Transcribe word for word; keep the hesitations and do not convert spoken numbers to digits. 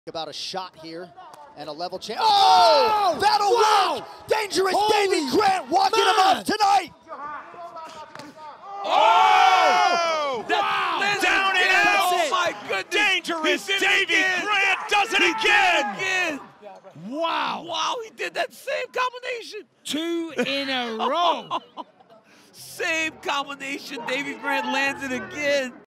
About a shot here and a level change. Oh! That'll Wow! work! Dangerous Holy Davey Grant walking man! him off tonight! Oh! Wow! Down and out! Oh my goodness! Dangerous Davey it Grant does it he again! again! Wow! Wow, he did that same combination! Two in a row! Same combination, Davey Grant lands it again.